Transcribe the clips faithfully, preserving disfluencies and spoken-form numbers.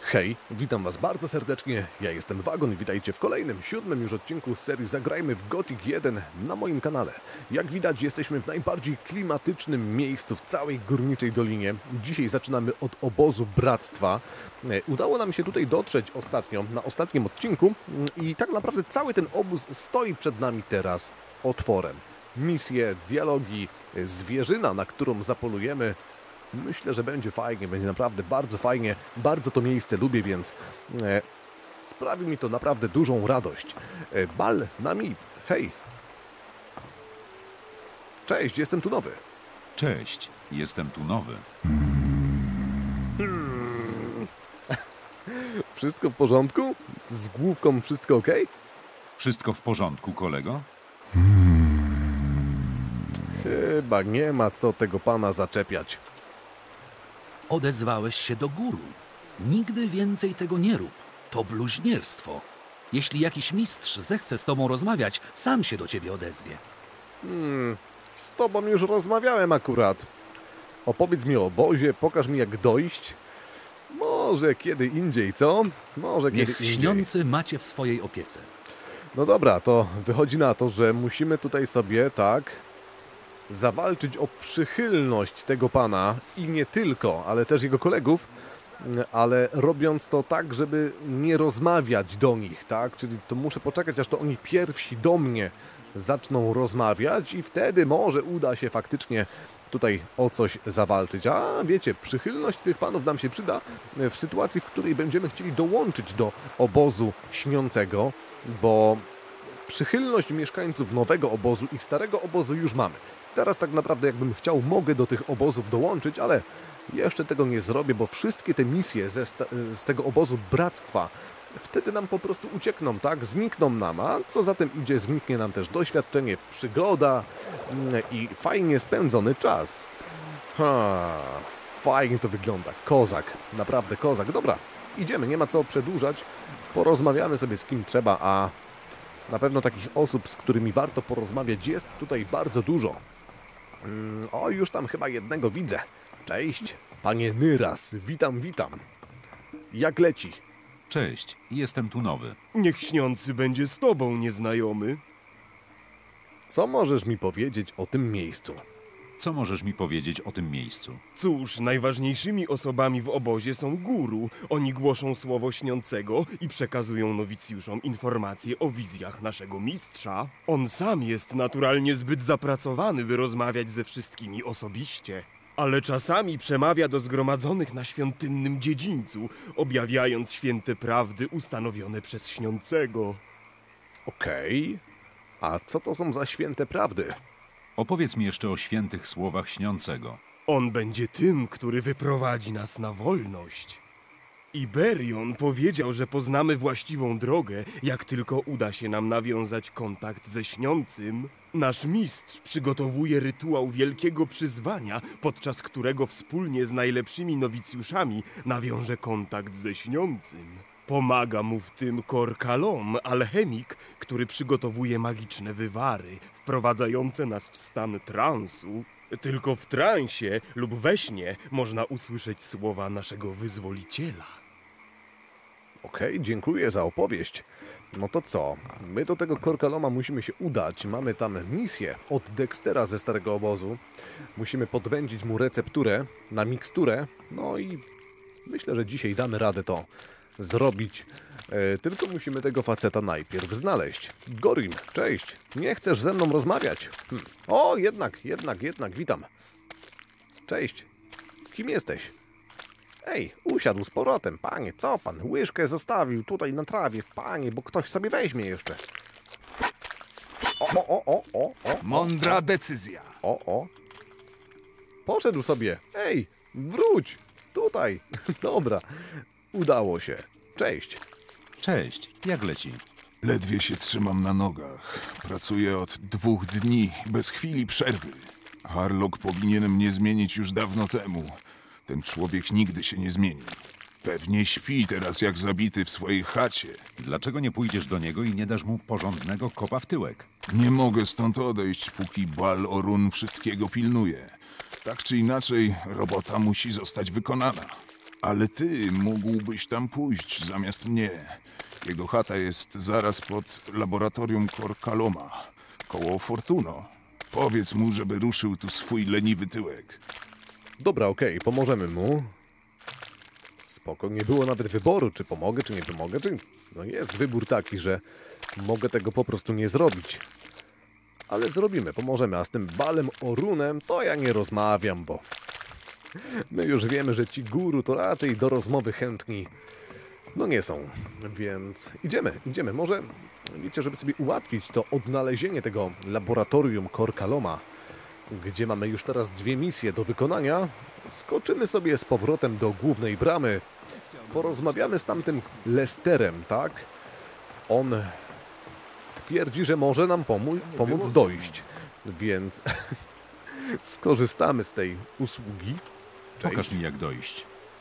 Hej, witam was bardzo serdecznie, ja jestem Wagon i witajcie w kolejnym, siódmym już odcinku z serii Zagrajmy w Gothic jeden na moim kanale. Jak widać, jesteśmy w najbardziej klimatycznym miejscu w całej Górniczej Dolinie. Dzisiaj zaczynamy od obozu Bractwa. Udało nam się tutaj dotrzeć ostatnio, na ostatnim odcinku i tak naprawdę cały ten obóz stoi przed nami teraz otworem. Misje, dialogi, zwierzyna, na którą zapolujemy. Myślę, że będzie fajnie, będzie naprawdę bardzo fajnie. Bardzo to miejsce lubię, więc e, sprawi mi to naprawdę dużą radość. E, Bal na mi. Hej. Cześć, jestem tu nowy. Cześć, jestem tu nowy. Hmm. Wszystko w porządku? Z główką wszystko ok? Wszystko w porządku, kolego? Chyba nie ma co tego pana zaczepiać. Odezwałeś się do guru. Nigdy więcej tego nie rób. To bluźnierstwo. Jeśli jakiś mistrz zechce z tobą rozmawiać, sam się do ciebie odezwie. Hmm, z tobą już rozmawiałem akurat. Opowiedz mi o obozie, pokaż mi jak dojść. Może kiedy indziej, co? Może kiedy Niech indziej. śniący macie w swojej opiece. No dobra, to wychodzi na to, że musimy tutaj sobie, tak, zawalczyć o przychylność tego pana i nie tylko, ale też jego kolegów, ale robiąc to tak, żeby nie rozmawiać do nich, tak? Czyli to muszę poczekać, aż to oni pierwsi do mnie zaczną rozmawiać i wtedy może uda się faktycznie tutaj o coś zawalczyć. A wiecie, przychylność tych panów nam się przyda w sytuacji, w której będziemy chcieli dołączyć do obozu śniącego, bo przychylność mieszkańców nowego obozu i starego obozu już mamy. Teraz tak naprawdę jakbym chciał, mogę do tych obozów dołączyć, ale jeszcze tego nie zrobię, bo wszystkie te misje ze z tego obozu Bractwa wtedy nam po prostu uciekną, tak? Znikną nam, a co za tym idzie, zniknie nam też doświadczenie, przygoda i fajnie spędzony czas. Ha, fajnie to wygląda. Kozak, naprawdę kozak. Dobra, idziemy, nie ma co przedłużać. Porozmawiamy sobie z kim trzeba, a na pewno takich osób, z którymi warto porozmawiać, jest tutaj bardzo dużo. Mm, o, już tam chyba jednego widzę. Cześć, panie Nyras. Witam, witam. Jak leci? Cześć, jestem tu nowy. Niech śniący będzie z tobą, nieznajomy. Co możesz mi powiedzieć o tym miejscu? Co możesz mi powiedzieć o tym miejscu? Cóż, najważniejszymi osobami w obozie są guru. Oni głoszą słowo śniącego i przekazują nowicjuszom informacje o wizjach naszego mistrza. On sam jest naturalnie zbyt zapracowany, by rozmawiać ze wszystkimi osobiście. Ale czasami przemawia do zgromadzonych na świątynnym dziedzińcu, objawiając święte prawdy ustanowione przez śniącego. Okej. A co to są za święte prawdy? Opowiedz mi jeszcze o świętych słowach śniącego. On będzie tym, który wyprowadzi nas na wolność. Iberion powiedział, że poznamy właściwą drogę, jak tylko uda się nam nawiązać kontakt ze śniącym. Nasz mistrz przygotowuje rytuał wielkiego przyzwania, podczas którego wspólnie z najlepszymi nowicjuszami nawiąże kontakt ze śniącym. Pomaga mu w tym Korkalom, alchemik, który przygotowuje magiczne wywary, wprowadzające nas w stan transu. Tylko w transie lub we śnie można usłyszeć słowa naszego wyzwoliciela. Okej, dziękuję za opowieść. No to co? My do tego Korkaloma musimy się udać. Mamy tam misję od Dextera ze starego obozu. Musimy podwędzić mu recepturę na miksturę. No i myślę, że dzisiaj damy radę to zrobić. E, tylko musimy tego faceta najpierw znaleźć. Gorim, cześć. Nie chcesz ze mną rozmawiać? Hm. O, jednak, jednak, jednak, witam. Cześć. Kim jesteś? Ej, usiadł z powrotem. Panie, co pan? Łyżkę zostawił tutaj na trawie. Panie, bo ktoś sobie weźmie jeszcze. O, o, o, o, o, o. Mądra decyzja. O, o. Poszedł sobie. Ej, wróć. Tutaj. Dobra. Udało się. Cześć. Cześć, jak leci? Ledwie się trzymam na nogach. Pracuję od dwóch dni, bez chwili przerwy. Harlock powinien mnie zmienić już dawno temu. Ten człowiek nigdy się nie zmieni. Pewnie śpi teraz jak zabity w swojej chacie. Dlaczego nie pójdziesz do niego i nie dasz mu porządnego kopa w tyłek? Nie mogę stąd odejść, póki Bal Orun wszystkiego pilnuje. Tak czy inaczej, robota musi zostać wykonana. Ale ty mógłbyś tam pójść zamiast mnie. Jego chata jest zaraz pod laboratorium Korkaloma, koło Fortuno. Powiedz mu, żeby ruszył tu swój leniwy tyłek. Dobra, okej, pomożemy mu. Spoko, nie było nawet wyboru, czy pomogę, czy nie pomogę, czy... No jest wybór taki, że mogę tego po prostu nie zrobić. Ale zrobimy, pomożemy, a z tym Balem Orunem to ja nie rozmawiam, bo... My już wiemy, że ci guru to raczej do rozmowy chętni no nie są, więc idziemy, idziemy. Może, wiecie, żeby sobie ułatwić to odnalezienie tego laboratorium Korkaloma, gdzie mamy już teraz dwie misje do wykonania, skoczymy sobie z powrotem do głównej bramy, porozmawiamy z tamtym Lesterem, tak? On twierdzi, że może nam pomó pomóc dojść, więc skorzystamy z tej usługi. Cześć. Pokaż mi, jak dojść.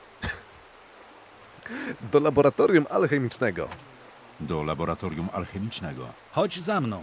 Do laboratorium alchemicznego. Do laboratorium alchemicznego. Chodź za mną.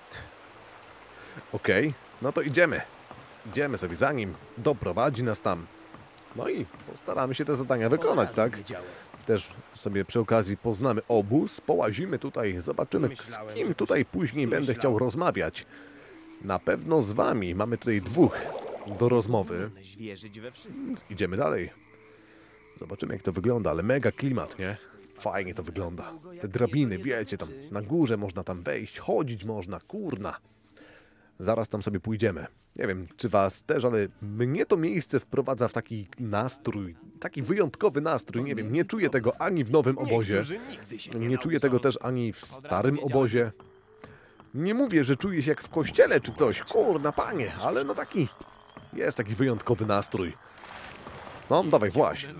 Okej, no to idziemy. Idziemy sobie za nim, doprowadzi nas tam. No i postaramy się te zadania wykonać, tak? Też sobie przy okazji poznamy obóz, połazimy tutaj, zobaczymy, z kim tutaj później będę chciał rozmawiać. Na pewno z wami. Mamy tutaj dwóch do rozmowy. Idziemy dalej. Zobaczymy, jak to wygląda, ale mega klimat, nie? Fajnie to wygląda. Te drabiny, wiecie, tam na górze można tam wejść, chodzić można, kurna. Zaraz tam sobie pójdziemy. Nie wiem, czy was też, ale mnie to miejsce wprowadza w taki nastrój, taki wyjątkowy nastrój, nie wiem, nie czuję tego ani w nowym obozie, nie czuję tego też ani w starym obozie. Nie mówię, że czuję się jak w kościele czy coś, kurna panie, ale no taki, jest taki wyjątkowy nastrój. No, dawaj, właśnie.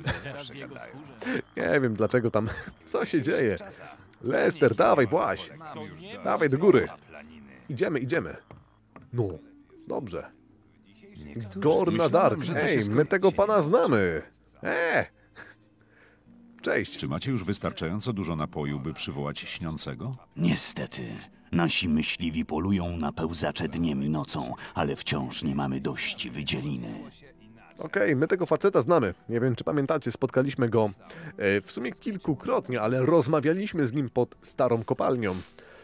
Nie wiem dlaczego tam, co się dzieje. Lester, dawaj, właśnie. Dawaj do góry. Idziemy, idziemy. No, dobrze. Gorna Dark, ej, my tego pana znamy. Eee. Cześć. Czy macie już wystarczająco dużo napoju, by przywołać śniącego? Niestety, nasi myśliwi polują na pełzacze dniem i nocą, ale wciąż nie mamy dość wydzieliny. Okej, okay, my tego faceta znamy. Nie wiem, czy pamiętacie, spotkaliśmy go e, w sumie kilkukrotnie, ale rozmawialiśmy z nim pod starą kopalnią.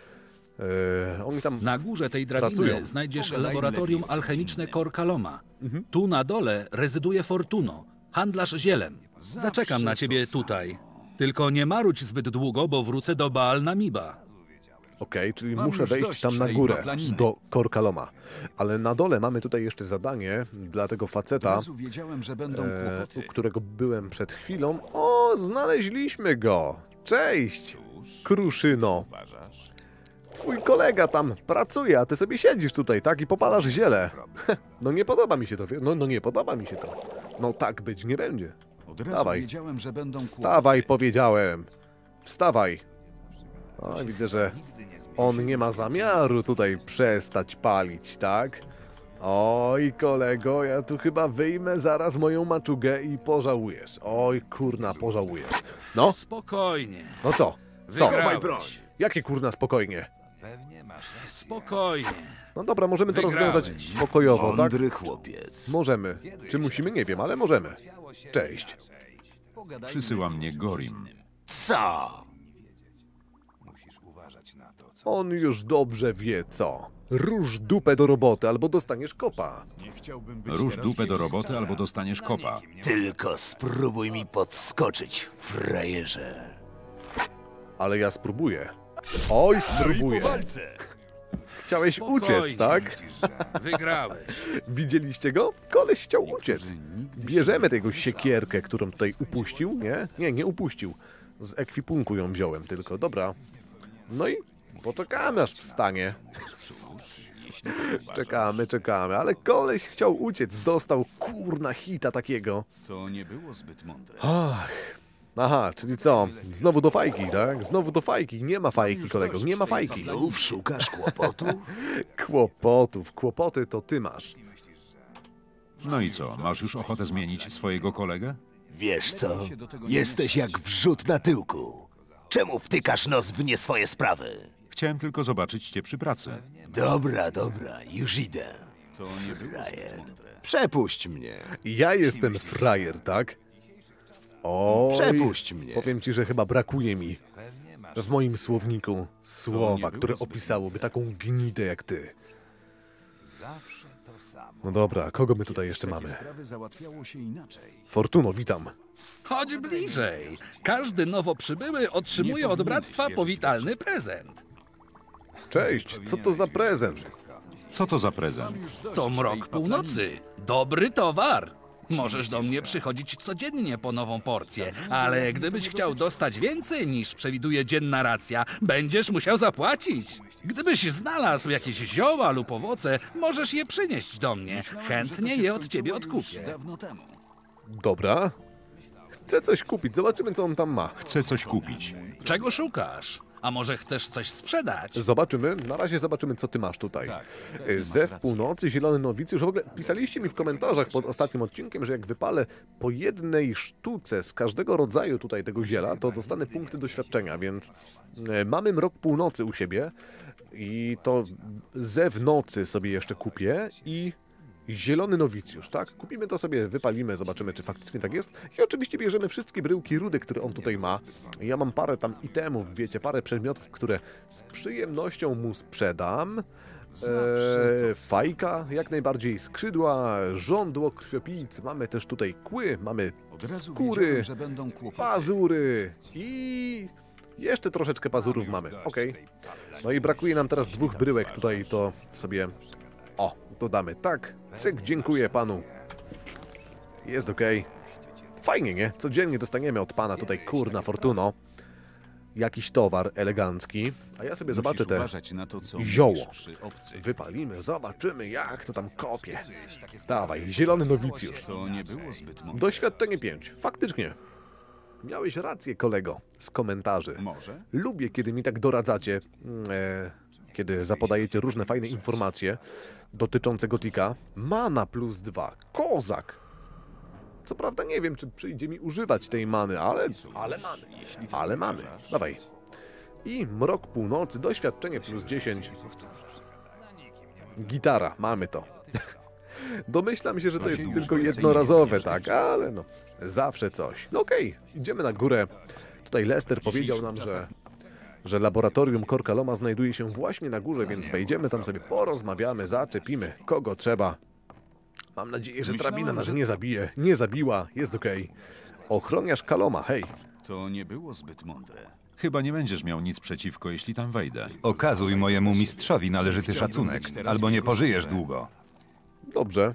E, oni tam Na górze tej drabiny pracują. znajdziesz laboratorium alchemiczne Korkaloma. Mhm. Tu na dole rezyduje Fortuno, handlarz zielem. Zaczekam na ciebie tutaj. Tylko nie marudź zbyt długo, bo wrócę do Baal Namiba. Okej, okay, czyli Mam muszę już wejść dość tam na tej górę, paplaniny. do Korkaloma. Ale na dole mamy tutaj jeszcze zadanie dla tego faceta, Wiedziałem, że będą e, kłopoty. u którego byłem przed chwilą. O, znaleźliśmy go! Cześć, Kruszyno. Twój kolega tam pracuje, a ty sobie siedzisz tutaj, tak? I popalasz ziele. No nie podoba mi się to, wie- no, no nie podoba mi się to. No tak być nie będzie. Od razu Dawaj. wiedziałem, że będą Wstawaj, powiedziałem. Wstawaj. O, widzę, że on nie ma zamiaru tutaj przestać palić, tak? Oj, kolego, ja tu chyba wyjmę zaraz moją maczugę i pożałujesz. Oj, kurna, pożałujesz. No, Spokojnie, no co? Co? Wygrałeś. Jakie kurna spokojnie? spokojnie. No dobra, możemy to Wygrałeś. rozwiązać pokojowo, tak? Mądry chłopiec. Możemy. Czy musimy? Nie wiem, ale możemy. Cześć. Przysyła mnie Gorim. Co? On już dobrze wie co. Rusz dupę do roboty, albo dostaniesz kopa. Rusz dupę do roboty albo dostaniesz kopa. Tylko spróbuj mi podskoczyć, frajerze. Ale ja spróbuję. Oj, spróbuję. Chciałeś Spokojnie. uciec, tak? Wygrałeś. Widzieliście go? Koleś chciał uciec. Bierzemy tego siekierkę, którą tutaj upuścił, nie? Nie, nie upuścił. Z ekwipunku ją wziąłem tylko, dobra. No i poczekamy aż wstanie. Czekamy, czekamy, ale koleś chciał uciec, dostał kurna hita takiego. To nie było zbyt mądre. Ach, aha, czyli co? Znowu do fajki, tak? Znowu do fajki. Nie ma fajki, kolego, nie ma fajki. Znów szukasz kłopotów? Kłopotów, kłopoty to ty masz. No i co, masz już ochotę zmienić swojego kolegę? Wiesz co? Jesteś jak wrzód na tyłku. Czemu wtykasz nos w nie swoje sprawy? Chciałem tylko zobaczyć cię przy pracy. Dobra, dobra, już idę. Frajer. Przepuść mnie. Ja jestem frajer, tak? Oj, Przepuść mnie. powiem ci, że chyba brakuje mi w moim słowniku słowa, które opisałoby taką gnidę jak ty. No dobra, kogo my tutaj jeszcze mamy? Sprawy załatwiało się inaczej. Fortuno, witam. Chodź bliżej. Każdy nowo przybyły otrzymuje od bractwa powitalny prezent. Cześć, co to za prezent? Co to za prezent? To mrok północy. Dobry towar. Możesz do mnie przychodzić codziennie po nową porcję, ale gdybyś chciał dostać więcej niż przewiduje dzienna racja, będziesz musiał zapłacić. Gdybyś znalazł jakieś zioła lub owoce, możesz je przynieść do mnie. Chętnie je od ciebie odkupię. Dawno temu. Dobra. Chcę coś kupić, zobaczymy co on tam ma. Chcę coś kupić. Czego szukasz? A może chcesz coś sprzedać? Zobaczymy, na razie zobaczymy co ty masz tutaj. Zew północy, zielony nowicjusz. W ogóle pisaliście mi w komentarzach pod ostatnim odcinkiem, że jak wypalę po jednej sztuce z każdego rodzaju tutaj tego ziela, to dostanę punkty doświadczenia, więc e, mamy mrok północy u siebie i to zew nocy sobie jeszcze kupię i zielony nowicjusz, tak? Kupimy to sobie, wypalimy, zobaczymy, czy faktycznie tak jest. I oczywiście bierzemy wszystkie bryłki rudy, które on tutaj ma. Ja mam parę tam itemów, wiecie, parę przedmiotów, które z przyjemnością mu sprzedam. Eee, fajka, jak najbardziej skrzydła, żądło krwiopijc. Mamy też tutaj kły, mamy skóry, Wiedziałem, że będą kłopoty. pazury i jeszcze troszeczkę pazurów mamy. Okej. No i brakuje nam teraz dwóch bryłek tutaj, to sobie... O, dodamy tak. Cyk, dziękuję panu. Jest okej. Fajnie, nie? Codziennie dostaniemy od pana tutaj, kurna fortuno, jakiś towar elegancki. A ja sobie zobaczę Musisz te uważać na to, co zioło. mówisz przy obcych. Wypalimy, zobaczymy jak to tam kopie. Dawaj, zielony nowicjusz. To nie było zbyt mądre. Doświadczenie pięć. Faktycznie. Miałeś rację, kolego, z komentarzy. Może? Lubię, kiedy mi tak doradzacie, e, kiedy zapodajecie różne fajne informacje dotyczące Gotika. Mana plus dwa. Kozak. Co prawda nie wiem, czy przyjdzie mi używać tej many, ale, ale mamy. Ale mamy. Dawaj. I mrok północy, doświadczenie plus dziesięć. Gitara, mamy to. Domyślam się, że to jest tylko jednorazowe, tak, ale no, zawsze coś. No okej, idziemy na górę. Tutaj Lester powiedział nam, że, że laboratorium Korkaloma znajduje się właśnie na górze, więc wejdziemy tam sobie, porozmawiamy, zaczepimy, kogo trzeba. Mam nadzieję, że drabina nas nie zabije. Nie zabiła, jest okej. Ochroniarz Kaloma, hej. To nie było zbyt mądre. Chyba nie będziesz miał nic przeciwko, jeśli tam wejdę. Okazuj mojemu mistrzowi należyty szacunek, albo nie pożyjesz długo. Dobrze.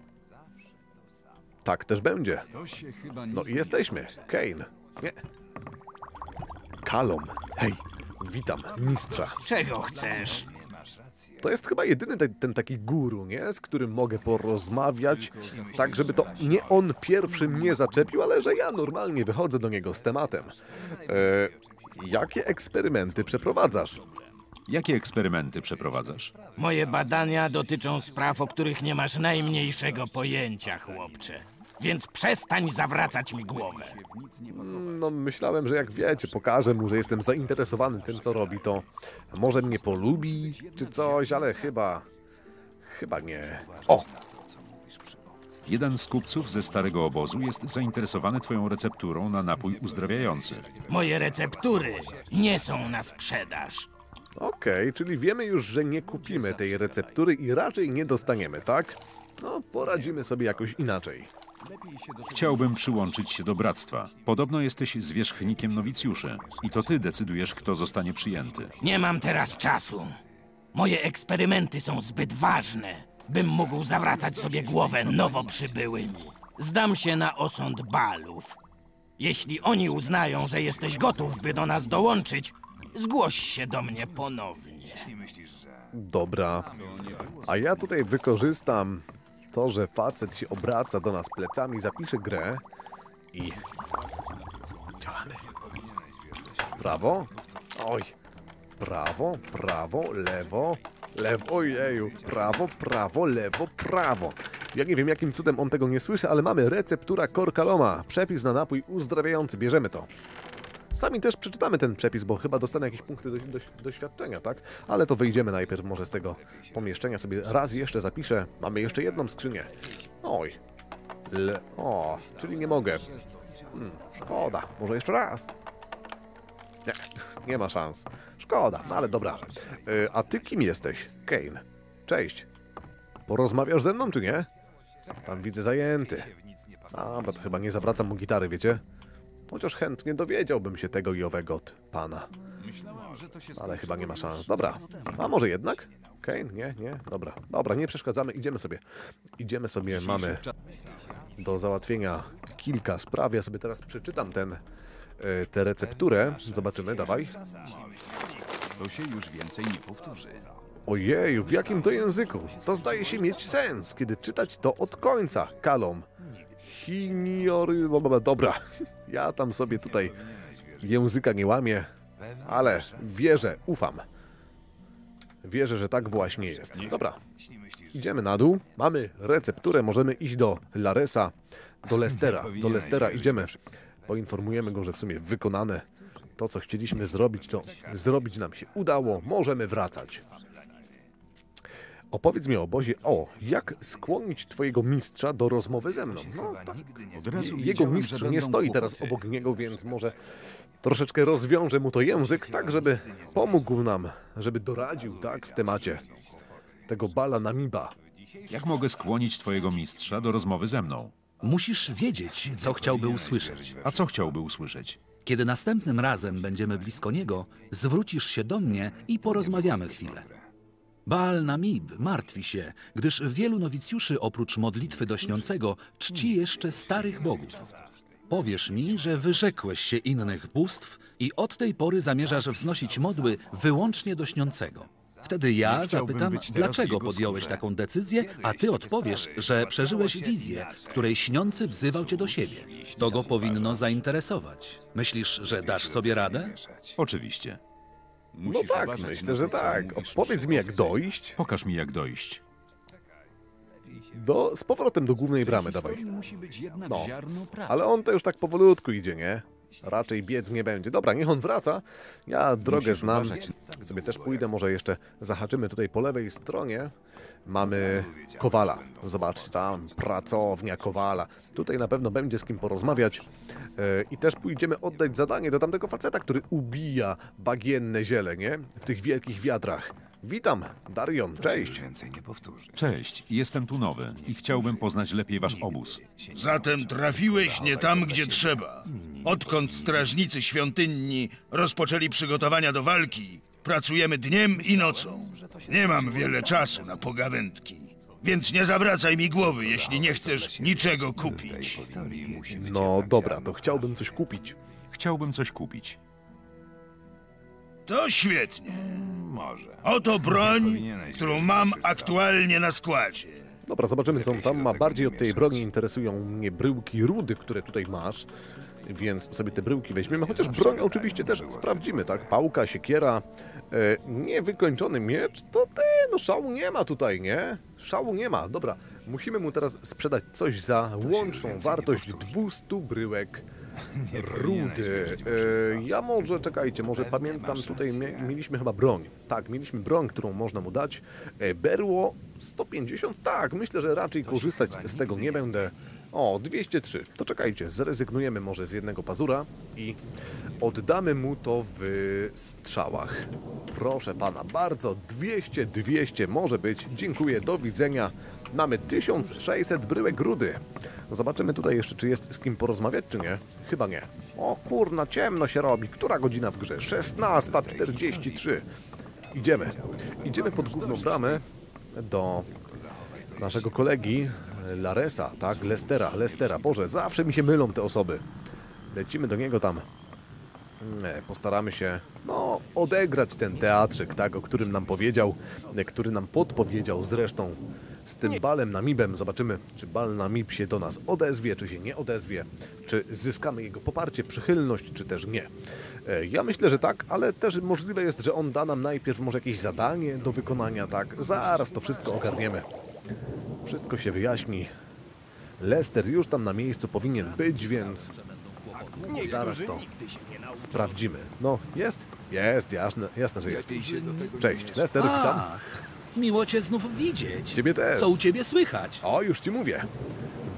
Tak też będzie. To się chyba nie No i jesteśmy. Kane. Nie. Kalom. Hej, witam, mistrza. Czego chcesz? To jest chyba jedyny ten, ten taki guru, nie? Z którym mogę porozmawiać, tak żeby to nie on pierwszy mnie zaczepił, ale że ja normalnie wychodzę do niego z tematem. E, jakie eksperymenty przeprowadzasz? Jakie eksperymenty przeprowadzasz? Moje badania dotyczą spraw, o których nie masz najmniejszego pojęcia, chłopcze. Więc przestań zawracać mi głowę. No myślałem, że jak wiecie, pokażę mu, że jestem zainteresowany tym, co robi, to może mnie polubi, czy coś, ale chyba... chyba nie. O! Jeden z kupców ze starego obozu jest zainteresowany twoją recepturą na napój uzdrawiający. Moje receptury nie są na sprzedaż. Okej, czyli wiemy już, że nie kupimy tej receptury i raczej nie dostaniemy, tak? No, poradzimy sobie jakoś inaczej. Chciałbym przyłączyć się do bractwa. Podobno jesteś zwierzchnikiem nowicjuszy i to ty decydujesz, kto zostanie przyjęty. Nie mam teraz czasu. Moje eksperymenty są zbyt ważne, bym mógł zawracać sobie głowę nowo przybyłymi. Zdam się na osąd Balów. Jeśli oni uznają, że jesteś gotów, by do nas dołączyć, zgłoś się do mnie ponownie. Dobra. A ja tutaj wykorzystam to, że facet się obraca do nas plecami, zapisze grę i... działamy. Prawo? Oj. Prawo, prawo, lewo, lewo, ojeju. Prawo, prawo, lewo, prawo. Ja nie wiem, jakim cudem on tego nie słyszy, ale mamy receptura Korkaloma. Przepis na napój uzdrawiający. Bierzemy to. Sami też przeczytamy ten przepis, bo chyba dostanę jakieś punkty do, do, doświadczenia, tak? Ale to wyjdziemy najpierw może z tego pomieszczenia sobie raz jeszcze zapiszę. Mamy jeszcze jedną skrzynię. Oj. Le... O, czyli nie mogę. Hmm, szkoda. Może jeszcze raz? Nie, nie ma szans. Szkoda, no ale dobra. Yy, a ty kim jesteś? Kane. Cześć. Porozmawiasz ze mną, czy nie? Tam widzę zajęty. Dobra, to chyba nie zawracam mu gitary, wiecie? Chociaż chętnie dowiedziałbym się tego i owego od pana. Ale chyba nie ma szans. Dobra, a może jednak? Kane? Nie, nie? Dobra, dobra, nie przeszkadzamy, idziemy sobie. Idziemy sobie, mamy do załatwienia kilka spraw. Ja sobie teraz przeczytam ten, tę recepturę. Zobaczymy, dawaj. To się już więcej nie powtórzy. Ojeju, w jakim to języku? To zdaje się mieć sens, kiedy czytać to od końca. Kalom. Hiniory... Dobra, ja tam sobie tutaj języka nie łamię, ale wierzę, ufam. Wierzę, że tak właśnie jest. Dobra, idziemy na dół. Mamy recepturę, możemy iść do Laresa, do Lestera. Do Lestera idziemy. Poinformujemy go, że w sumie wykonane to, co chcieliśmy zrobić, to zrobić nam się udało. Możemy wracać. Opowiedz mi o obozie. O, jak skłonić twojego mistrza do rozmowy ze mną? No tak. Jego mistrz nie stoi teraz obok niego, więc może troszeczkę rozwiąże mu to język, tak żeby pomógł nam, żeby doradził, tak, w temacie tego Bala Namiba. Jak mogę skłonić twojego mistrza do rozmowy ze mną? Musisz wiedzieć, co chciałby usłyszeć. A co chciałby usłyszeć? Kiedy następnym razem będziemy blisko niego, zwrócisz się do mnie i porozmawiamy chwilę. Baal Namib martwi się, gdyż wielu nowicjuszy oprócz modlitwy do śniącego czci jeszcze starych bogów. Powiesz mi, że wyrzekłeś się innych bóstw i od tej pory zamierzasz wznosić modły wyłącznie do śniącego. Wtedy ja zapytam, dlaczego podjąłeś taką decyzję, a ty odpowiesz, że przeżyłeś wizję, w której śniący wzywał cię do siebie. To go powinno zainteresować. Myślisz, że dasz sobie radę? Oczywiście. No tak, myślę, że tak. Opowiedz mi, jak dojść. Pokaż mi, jak dojść. Do, z powrotem do głównej bramy, dawaj. No, ale on to już tak powolutku idzie, nie? Raczej biec nie będzie. Dobra, niech on wraca. Ja drogę znam. Sobie też pójdę, może jeszcze zahaczymy tutaj po lewej stronie. Mamy Kowala. Zobaczcie, tam pracownia Kowala. Tutaj na pewno będzie z kim porozmawiać. E, I też pójdziemy oddać zadanie do tamtego faceta, który ubija bagienne ziele, nie? W tych wielkich wiatrach. Witam, Darion, cześć. Cześć, jestem tu nowy i chciałbym poznać lepiej wasz obóz. Zatem trafiłeś nie tam, gdzie trzeba. Odkąd strażnicy świątynni rozpoczęli przygotowania do walki, pracujemy dniem i nocą. Nie mam wiele czasu na pogawędki, więc nie zawracaj mi głowy, jeśli nie chcesz niczego kupić. No dobra, to chciałbym coś kupić. Chciałbym coś kupić. To świetnie. Oto broń, którą mam aktualnie na składzie. Dobra, zobaczymy, co on tam ma. Bardziej od tej broni interesują mnie bryłki rudy, które tutaj masz. Więc sobie te bryłki weźmiemy, chociaż broń oczywiście też sprawdzimy, tak? Pałka, siekiera, e, niewykończony miecz, to te, no szału nie ma tutaj, nie? Szału nie ma, dobra. Musimy mu teraz sprzedać coś za łączną wartość dwieście bryłek rudy. E, ja może, czekajcie, może pamiętam, tutaj mie mieliśmy chyba broń. Tak, mieliśmy broń, którą można mu dać. E, berło sto pięćdziesiąt, tak, myślę, że raczej korzystać z tego nie będę. O, dwieście trzy. To czekajcie, zrezygnujemy może z jednego pazura i oddamy mu to w strzałach. Proszę pana, bardzo, dwieście, dwieście może być. Dziękuję, do widzenia. Mamy tysiąc sześćset bryłek rudy. Zobaczymy tutaj jeszcze, czy jest z kim porozmawiać, czy nie. Chyba nie. O kurna, ciemno się robi. Która godzina w grze? szesnasta czterdzieści trzy. Idziemy. Idziemy pod główną bramę do naszego kolegi Laresa, tak? Lestera, Lestera. Boże, zawsze mi się mylą te osoby. Lecimy do niego tam. Nie, postaramy się, no, odegrać ten teatrzyk, tak? O którym nam powiedział, który nam podpowiedział zresztą z tym Balem Namibem. Zobaczymy, czy Bal Namib się do nas odezwie, czy się nie odezwie. Czy zyskamy jego poparcie, przychylność, czy też nie. Ja myślę, że tak, ale też możliwe jest, że on da nam najpierw może jakieś zadanie do wykonania, tak? Zaraz to wszystko ogarniemy. Wszystko się wyjaśni. Lester już tam na miejscu powinien być, więc zaraz to sprawdzimy. No, jest? Jest, jasne, jasne, że jest. Cześć, Lester, witam. Ach, miło cię znów widzieć. Ciebie też. Co u ciebie słychać? O, już ci mówię.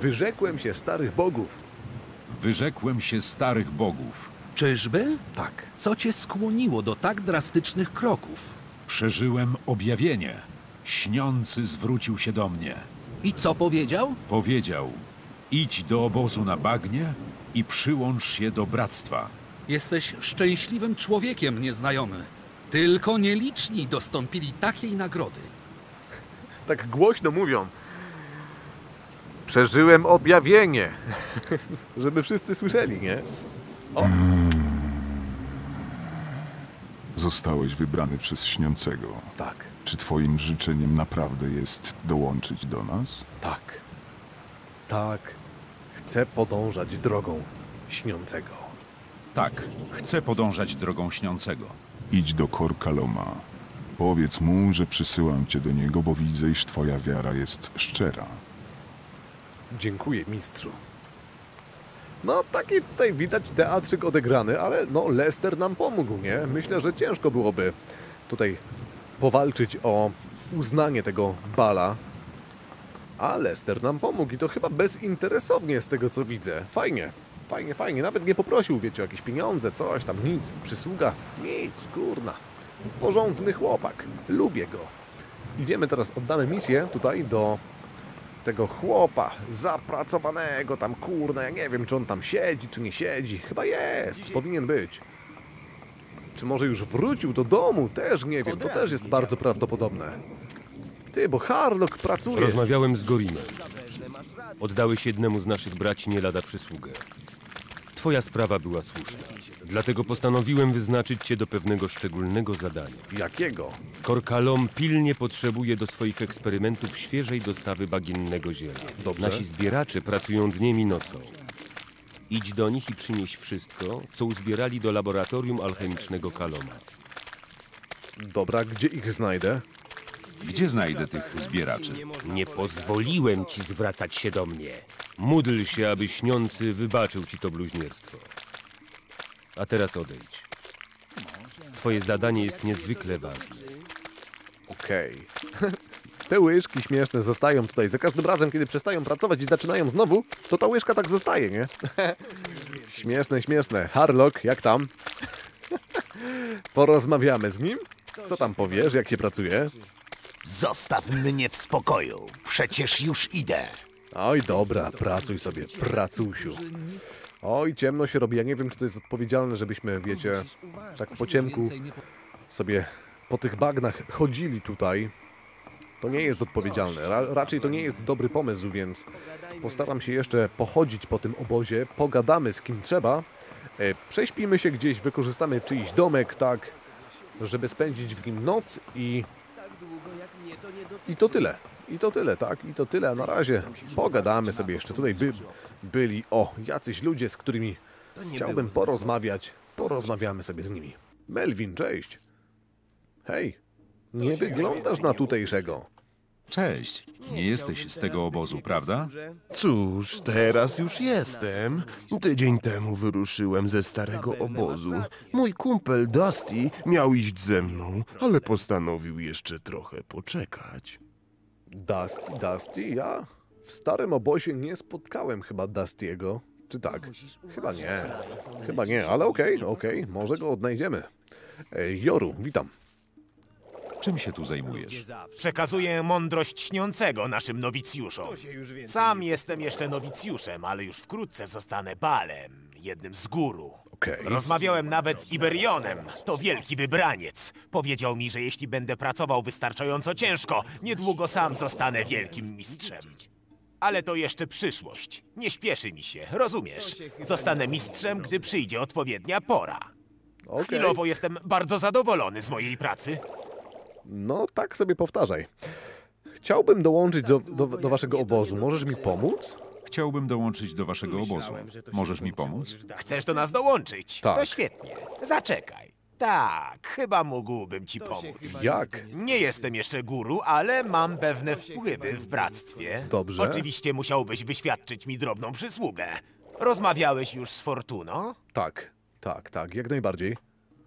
Wyrzekłem się starych bogów. Wyrzekłem się starych bogów. Czyżby? Tak. Co cię skłoniło do tak drastycznych kroków? Przeżyłem objawienie. Śniący zwrócił się do mnie. I co powiedział? Powiedział, idź do obozu na bagnie i przyłącz się do bractwa. Jesteś szczęśliwym człowiekiem, nieznajomy. Tylko nieliczni dostąpili takiej nagrody. Tak głośno mówią. Przeżyłem objawienie. Żeby wszyscy słyszeli, nie? O. Zostałeś wybrany przez Śniącego. Tak, Czy twoim życzeniem naprawdę jest dołączyć do nas? tak. Tak. Chcę podążać drogą Śniącego. Tak, chcę podążać drogą Śniącego. Idź do Kor-Kaloma. Powiedz mu, że przysyłam cię do niego, bo widzę, iż twoja wiara jest szczera. Dziękuję, mistrzu. No, taki tutaj widać teatrzyk odegrany, ale no, Lester nam pomógł, nie? Myślę, że ciężko byłoby tutaj powalczyć o uznanie tego Bala. A Lester nam pomógł i to chyba bezinteresownie z tego, co widzę. Fajnie, fajnie, fajnie. Nawet nie poprosił, wiecie, o jakieś pieniądze, coś tam, nic. Przysługa, nic, kurna. Porządny chłopak. Lubię go. Idziemy teraz, oddamy misję tutaj do tego chłopa zapracowanego tam, kurna, ja nie wiem, czy on tam siedzi, czy nie siedzi. Chyba jest, powinien być. Czy może już wrócił do domu? Też nie wiem, to też jest bardzo prawdopodobne. Ty, bo Harlock pracuje. Rozmawiałem z Gorimem. Oddałeś jednemu z naszych braci nie lada przysługę. Twoja sprawa była słuszna. Dlatego postanowiłem wyznaczyć cię do pewnego szczególnego zadania. Jakiego? Kor-Kalom pilnie potrzebuje do swoich eksperymentów świeżej dostawy bagiennego ziela. Dobrze. Nasi zbieracze pracują dniem i nocą. Idź do nich i przynieś wszystko, co uzbierali do laboratorium alchemicznego Kaloma. Dobra, gdzie ich znajdę? Gdzie znajdę tych zbieraczy? Nie pozwoliłem ci zwracać się do mnie. Módl się, aby Śniący wybaczył ci to bluźnierstwo. A teraz odejdź. Twoje zadanie jest niezwykle ważne. Okej. Te łyżki śmieszne zostają tutaj. Za każdym razem, kiedy przestają pracować i zaczynają znowu, to ta łyżka tak zostaje, nie? Śmieszne, śmieszne. Harlock, jak tam? Porozmawiamy z nim. Co tam powiesz, jak się pracuje? Zostaw mnie w spokoju. Przecież już idę. Oj, dobra, pracuj sobie, pracusiu. Oj, ciemno się robi. Ja nie wiem, czy to jest odpowiedzialne, żebyśmy, wiecie, tak po ciemku sobie po tych bagnach chodzili tutaj. To nie jest odpowiedzialne. Ra raczej to nie jest dobry pomysł, więc postaram się jeszcze pochodzić po tym obozie, pogadamy z kim trzeba, e, prześpimy się gdzieś, wykorzystamy czyjś domek, tak, żeby spędzić w nim noc i... I to tyle. I to tyle, tak? I to tyle. A na razie pogadamy sobie jeszcze. Tutaj by byli, o, jacyś ludzie, z którymi chciałbym porozmawiać. Porozmawiamy sobie z nimi. Melvin, cześć. Hej, nie wyglądasz na tutejszego. Cześć, nie jesteś z tego obozu, prawda? Cóż, teraz już jestem. Tydzień temu wyruszyłem ze starego obozu. Mój kumpel Dusty miał iść ze mną, ale postanowił jeszcze trochę poczekać. Dusty, Dusty? Ja w starym obozie nie spotkałem chyba Dusty'ego. Czy tak? Chyba nie. Chyba nie, ale okej, okay, okej, okay, może go odnajdziemy. Ej, Joru, witam. Czym się tu zajmujesz? Przekazuję mądrość Śniącego naszym nowicjuszom. Sam jestem jeszcze nowicjuszem, ale już wkrótce zostanę Balem, jednym z guru. Okay. Rozmawiałem nawet z Iberionem, to wielki wybraniec. Powiedział mi, że jeśli będę pracował wystarczająco ciężko, niedługo sam zostanę wielkim mistrzem. Ale to jeszcze przyszłość. Nie śpieszy mi się, rozumiesz? Zostanę mistrzem, gdy przyjdzie odpowiednia pora. Okay. Chwilowo jestem bardzo zadowolony z mojej pracy. No, tak sobie powtarzaj. Chciałbym dołączyć do, do, do waszego obozu. Możesz mi pomóc? Chciałbym dołączyć do waszego obozu. Możesz mi pomóc? Chcesz do nas dołączyć? Tak. To świetnie. Zaczekaj. Tak, chyba mógłbym ci pomóc. Jak? Nie jestem jeszcze guru, ale mam pewne wpływy w bractwie. Dobrze. Oczywiście musiałbyś wyświadczyć mi drobną przysługę. Rozmawiałeś już z Fortuno? Tak, tak, tak, jak najbardziej.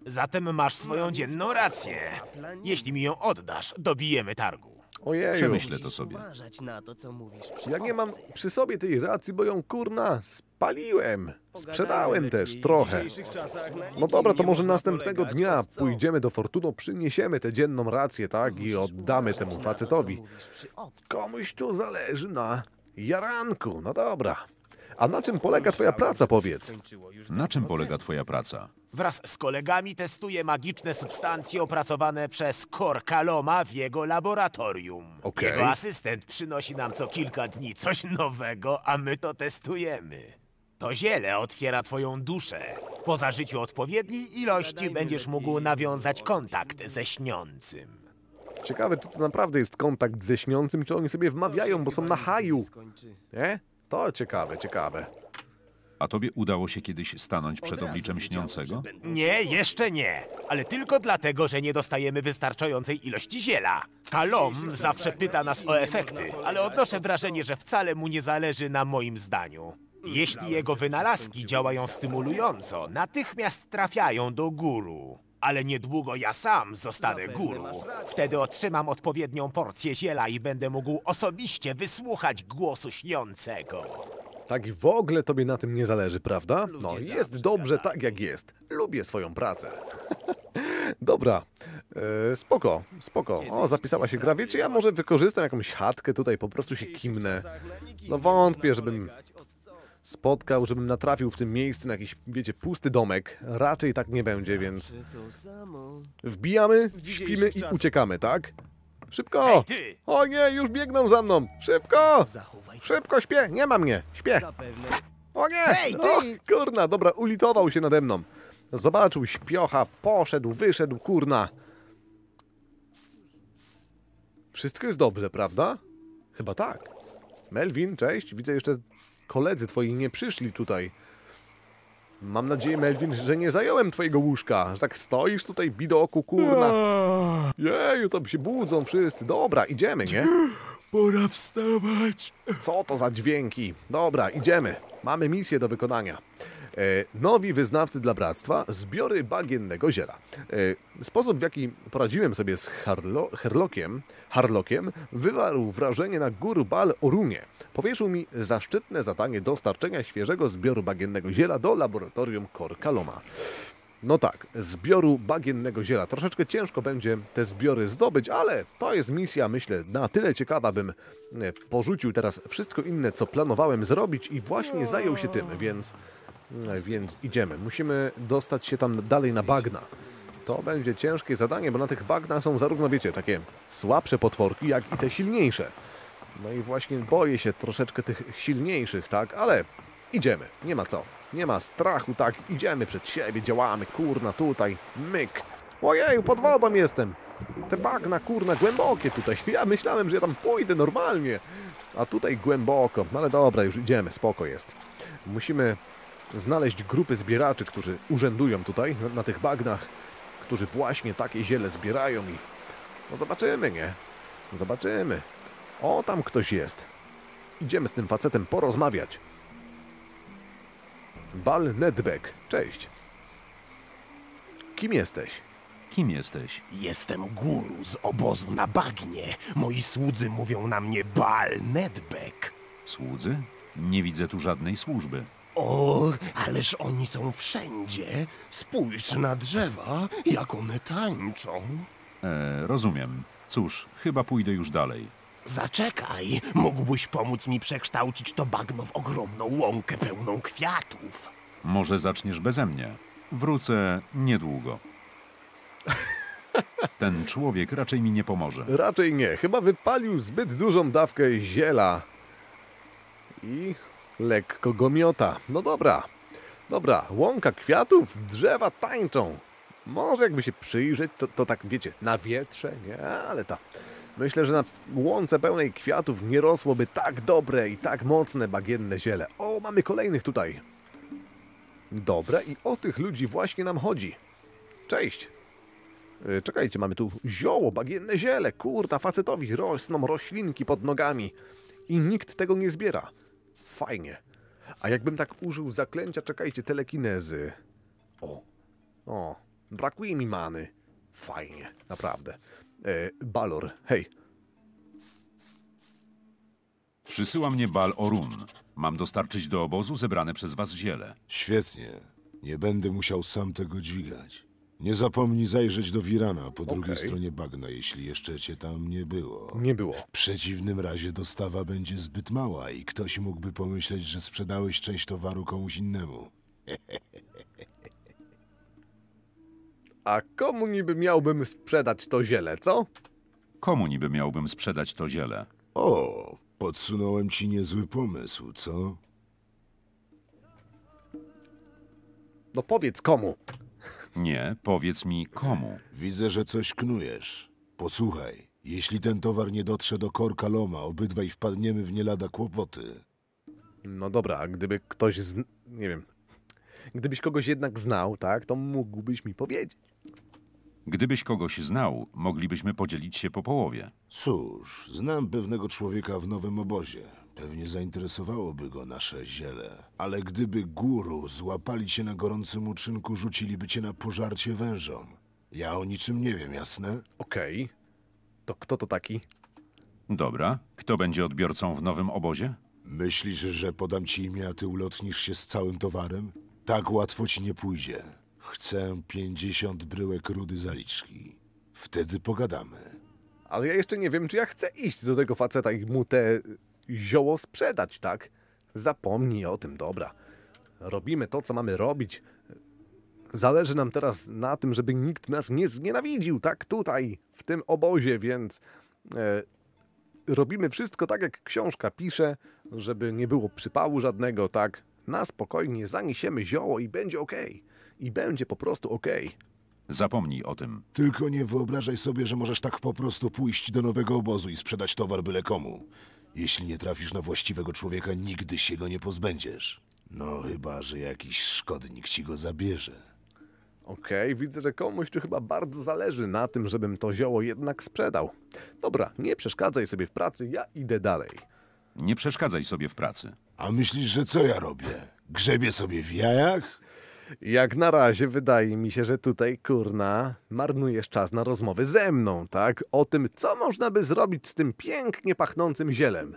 Zatem masz swoją dzienną rację. Jeśli mi ją oddasz, dobijemy targu. Ojeju. Przemyślę to sobie. Uważać na to, co mówisz przy Ja nie mam przy sobie tej racji, bo ją kurna spaliłem. Sprzedałem też trochę. No dobra, to może następnego dnia pójdziemy do Fortuno, przyniesiemy tę dzienną rację, tak? I oddamy temu facetowi. Komuś tu zależy na jaranku. No dobra. A na czym polega twoja praca, powiedz? Na czym polega twoja praca? Wraz z kolegami testuję magiczne substancje opracowane przez Korkaloma w jego laboratorium. Okej. Jego asystent przynosi nam co kilka dni coś nowego, a my to testujemy. To ziele otwiera twoją duszę. Po zażyciu odpowiedniej ilości będziesz mógł nawiązać kontakt ze śniącym. Ciekawe, czy to naprawdę jest kontakt ze śniącym, czy oni sobie wmawiają, bo są na haju. Nie? To ciekawe, ciekawe. A tobie udało się kiedyś stanąć przed obliczem śniącego? Nie, jeszcze nie. Ale tylko dlatego, że nie dostajemy wystarczającej ilości ziela. Kalom zawsze pyta nas o efekty, ale odnoszę wrażenie, że wcale mu nie zależy na moim zdaniu. Jeśli jego wynalazki działają stymulująco, natychmiast trafiają do guru. Ale niedługo ja sam zostanę guru. Wtedy otrzymam odpowiednią porcję ziela i będę mógł osobiście wysłuchać głosu śniącego. Tak i w ogóle tobie na tym nie zależy, prawda? No, jest dobrze tak, jak jest. Lubię swoją pracę. Dobra, e, spoko, spoko. O, zapisała się gra. Wiecie, ja może wykorzystam jakąś chatkę tutaj, po prostu się kimnę. No wątpię, żebym spotkał, żebym natrafił w tym miejscu na jakiś, wiecie, pusty domek. Raczej tak nie będzie, więc wbijamy, śpimy i uciekamy, tak? Szybko! O nie, już biegną za mną! Szybko! Szybko, śpię! Nie ma mnie! Śpię! O nie! Hej, ty! O, kurna, dobra, ulitował się nade mną. Zobaczył śpiocha, poszedł, wyszedł, kurna. Wszystko jest dobrze, prawda? Chyba tak. Melvin, cześć. Widzę, jeszcze koledzy twoi nie przyszli tutaj. Mam nadzieję, Melvin, że nie zająłem twojego łóżka. Że tak stoisz tutaj, bidoku, kurna. Jeju, to się budzą wszyscy. Dobra, idziemy, nie? Pora wstawać. Co to za dźwięki? Dobra, idziemy. Mamy misję do wykonania. E, nowi wyznawcy dla Bractwa, zbiory bagiennego ziela. E, sposób, w jaki poradziłem sobie z Harlo, Herlokiem, Harlockiem, wywarł wrażenie na guru Baal Orunie. Powierzył mi zaszczytne zadanie dostarczenia świeżego zbioru bagiennego ziela do laboratorium Korkaloma. No tak, zbioru bagiennego ziela. Troszeczkę ciężko będzie te zbiory zdobyć, ale to jest misja, myślę, na tyle ciekawa, bym porzucił teraz wszystko inne, co planowałem zrobić i właśnie zajął się tym, więc, więc idziemy. Musimy dostać się tam dalej na bagna. To będzie ciężkie zadanie, bo na tych bagnach są zarówno, wiecie, takie słabsze potworki, jak i te silniejsze. No i właśnie boję się troszeczkę tych silniejszych, tak, ale idziemy, nie ma co. Nie ma strachu, tak, idziemy przed siebie, działamy, kurna, tutaj, myk. Ojeju, pod wodą jestem. Te bagna, kurna, głębokie tutaj. Ja myślałem, że ja tam pójdę normalnie, a tutaj głęboko. No ale dobra, już idziemy, spoko jest. Musimy znaleźć grupy zbieraczy, którzy urzędują tutaj, na, na tych bagnach, którzy właśnie takie ziele zbierają i... No zobaczymy, nie? Zobaczymy. O, tam ktoś jest. Idziemy z tym facetem porozmawiać. Baal Nedbek, cześć. Kim jesteś? Kim jesteś? Jestem guru z obozu na bagnie. Moi słudzy mówią na mnie Baal Nedbek. Słudzy? Nie widzę tu żadnej służby. O, ależ oni są wszędzie. Spójrz na drzewa, jak one tańczą. E, rozumiem. Cóż, chyba pójdę już dalej. Zaczekaj, mógłbyś pomóc mi przekształcić to bagno w ogromną łąkę pełną kwiatów. Może zaczniesz beze mnie. Wrócę niedługo. Ten człowiek raczej mi nie pomoże. Raczej nie. Chyba wypalił zbyt dużą dawkę ziela. I lekko go miota. No dobra. Dobra, łąka kwiatów, drzewa tańczą. Może jakby się przyjrzeć, to, to tak, wiecie, na wietrze, nie? Ale ta... Myślę, że na łące pełnej kwiatów nie rosłoby tak dobre i tak mocne bagienne ziele. O, mamy kolejnych tutaj. Dobre, i o tych ludzi właśnie nam chodzi. Cześć. Yy, czekajcie, mamy tu zioło, bagienne ziele. Kurta, facetowi rosną roślinki pod nogami. I nikt tego nie zbiera. Fajnie. A jakbym tak użył zaklęcia, czekajcie, telekinezy. O, o, Brakuje mi many. Fajnie, naprawdę. E, Balor, hej. Przysyła mnie Bal Orun. Mam dostarczyć do obozu zebrane przez was ziele. Świetnie. Nie będę musiał sam tego dźwigać. Nie zapomnij zajrzeć do Wirana po drugiej Okej. stronie bagna, jeśli jeszcze cię tam nie było. Nie było. W przeciwnym razie dostawa będzie zbyt mała i ktoś mógłby pomyśleć, że sprzedałeś część towaru komuś innemu. A komu niby miałbym sprzedać to ziele, co? Komu niby miałbym sprzedać to ziele? O, podsunąłem ci niezły pomysł, co? No powiedz komu. Nie, powiedz mi komu. Widzę, że coś knujesz. Posłuchaj, jeśli ten towar nie dotrze do Kor-Kaloma, obydwaj wpadniemy w nie lada kłopoty. No dobra, a gdyby ktoś z... nie wiem... Gdybyś kogoś jednak znał, tak, to mógłbyś mi powiedzieć. Gdybyś kogoś znał, moglibyśmy podzielić się po połowie. Cóż, znam pewnego człowieka w nowym obozie. Pewnie zainteresowałoby go nasze ziele. Ale gdyby guru złapali cię na gorącym uczynku, rzuciliby cię na pożarcie wężom. Ja o niczym nie wiem, jasne? Okej. To kto to taki? Dobra, kto będzie odbiorcą w nowym obozie? Myślisz, że podam ci imię, a ty ulotnisz się z całym towarem? Tak łatwo ci nie pójdzie. Chcę pięćdziesiąt bryłek rudy zaliczki. Wtedy pogadamy. Ale ja jeszcze nie wiem, czy ja chcę iść do tego faceta i mu te zioło sprzedać, tak? Zapomnij o tym, dobra. Robimy to, co mamy robić. Zależy nam teraz na tym, żeby nikt nas nie znienawidził, tak? Tutaj, w tym obozie, więc... E, robimy wszystko tak, jak książka pisze, żeby nie było przypału żadnego, tak? Na spokojnie zaniesiemy zioło i będzie okej. I będzie po prostu okej. Zapomnij o tym. Tylko nie wyobrażaj sobie, że możesz tak po prostu pójść do nowego obozu i sprzedać towar byle komu. Jeśli nie trafisz na właściwego człowieka, nigdy się go nie pozbędziesz. No chyba, że jakiś szkodnik ci go zabierze. Okej, widzę, że komuś tu chyba bardzo zależy na tym, żebym to zioło jednak sprzedał. Dobra, nie przeszkadzaj sobie w pracy, ja idę dalej. Nie przeszkadzaj sobie w pracy. A myślisz, że co ja robię? Grzebię sobie w jajach? Jak na razie wydaje mi się, że tutaj, kurna, marnujesz czas na rozmowy ze mną, tak? O tym, co można by zrobić z tym pięknie pachnącym zielem.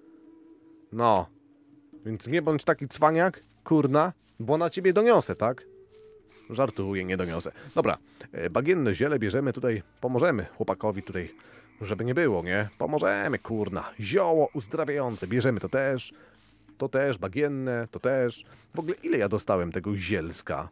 No, więc nie bądź taki cwaniak, kurna, bo na ciebie doniosę, tak? Żartuję, nie doniosę. Dobra, bagienne ziele bierzemy tutaj, pomożemy chłopakowi tutaj, żeby nie było, nie? Pomożemy, kurna. Zioło uzdrawiające, bierzemy to też. To też, bagienne, to też. W ogóle ile ja dostałem tego zielska?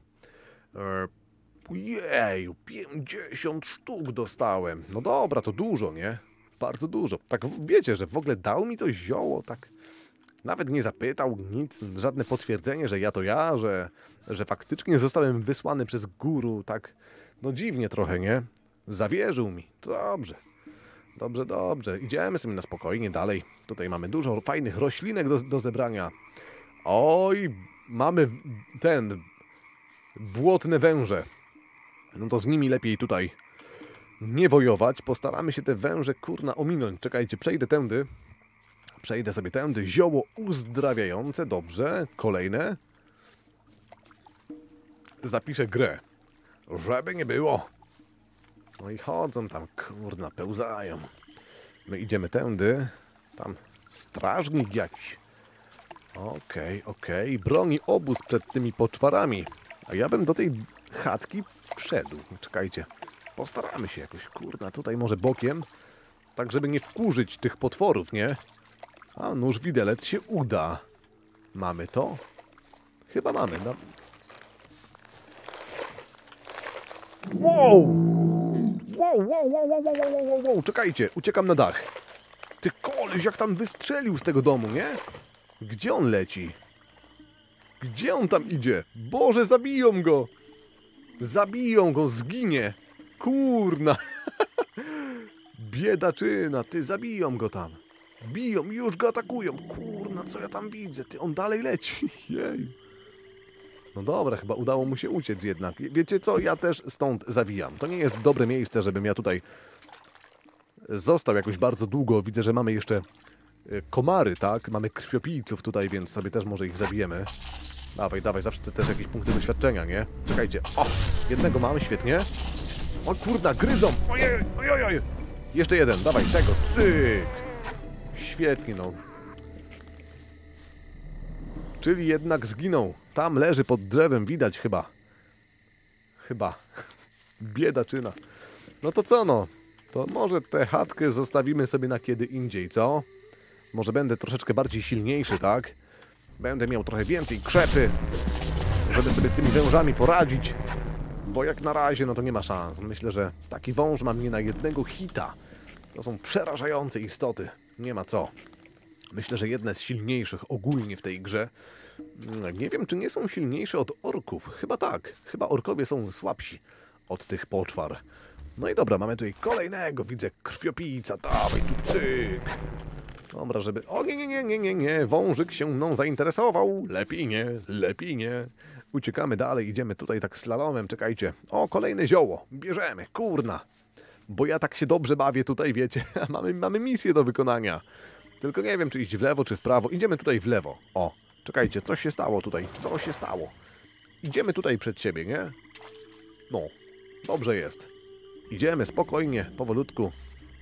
Jeju, pięćdziesiąt sztuk dostałem. No dobra, to dużo, nie? Bardzo dużo. Tak wiecie, że w ogóle dał mi to zioło, tak... Nawet nie zapytał nic, żadne potwierdzenie, że ja to ja, że, że faktycznie zostałem wysłany przez guru, tak, no dziwnie trochę, nie? Zawierzył mi. Dobrze. Dobrze, dobrze. Idziemy sobie na spokojnie dalej. Tutaj mamy dużo fajnych roślinek do, do zebrania. Oj, mamy ten, błotne węże. No to z nimi lepiej tutaj nie wojować. Postaramy się te węże, kurna, ominąć. Czekajcie, przejdę tędy. Przejdę sobie tędy. Zioło uzdrawiające. Dobrze. Kolejne. Zapiszę grę. Żeby nie było. No i chodzą tam, kurna, pełzają. My idziemy tędy. Tam strażnik jakiś. Okej, okej. Broni obóz przed tymi poczwarami. A ja bym do tej chatki wszedł. Czekajcie. Postaramy się jakoś, kurna, tutaj może bokiem. Tak, żeby nie wkurzyć tych potworów, nie? A nóż widelec się uda. Mamy to? Chyba mamy. No. Wow! Wow, wow, wow, wow, wow, wow, wow, wow. Czekajcie, uciekam na dach. Ty koleś, jak tam wystrzelił z tego domu, nie? Gdzie on leci? Gdzie on tam idzie? Boże, zabiją go! Zabiją go, zginie! Kurna! Biedaczyna, ty, zabiją go tam. Biją, już go atakują. Kurna, co ja tam widzę? Ty, on dalej leci. Jej. No dobra, chyba udało mu się uciec jednak. Wiecie co? Ja też stąd zawijam. To nie jest dobre miejsce, żebym ja tutaj został jakoś bardzo długo. Widzę, że mamy jeszcze komary, tak? Mamy krwiopijców tutaj, więc sobie też może ich zabijemy. Dawaj, dawaj, zawsze te też jakieś punkty doświadczenia, nie? Czekajcie. O! Jednego mamy, świetnie. O kurna, gryzą! Ojej, ojej, ojej! Jeszcze jeden, dawaj, tego, cyk! Świetnie, no. Czyli jednak zginął. Tam leży pod drzewem, widać chyba. Chyba. Biedaczyna. No to co no? To może tę chatkę zostawimy sobie na kiedy indziej, co? Może będę troszeczkę bardziej silniejszy, tak? Będę miał trochę więcej krzepy, żeby sobie z tymi wężami poradzić. Bo jak na razie, no to nie ma szans. Myślę, że taki wąż ma mnie na jednego hita. To są przerażające istoty. Nie ma co. Myślę, że jedne z silniejszych ogólnie w tej grze. Nie wiem, czy nie są silniejsze od orków. Chyba tak. Chyba orkowie są słabsi od tych poczwar. No i dobra, mamy tutaj kolejnego. Widzę krwiopijca. Dawaj tu, cyk. Dobra, żeby... O nie, nie, nie, nie, nie, nie. Wążyk się mną zainteresował. Lepiej nie, lepiej nie. Uciekamy dalej, idziemy tutaj tak slalomem. Czekajcie. O, kolejne zioło. Bierzemy, kurna. Bo ja tak się dobrze bawię tutaj, wiecie. mamy, mamy misję do wykonania. Tylko nie wiem, czy iść w lewo, czy w prawo. Idziemy tutaj w lewo. O, czekajcie, co się stało tutaj? Co się stało? Idziemy tutaj przed siebie, nie? No, dobrze jest. Idziemy spokojnie, powolutku.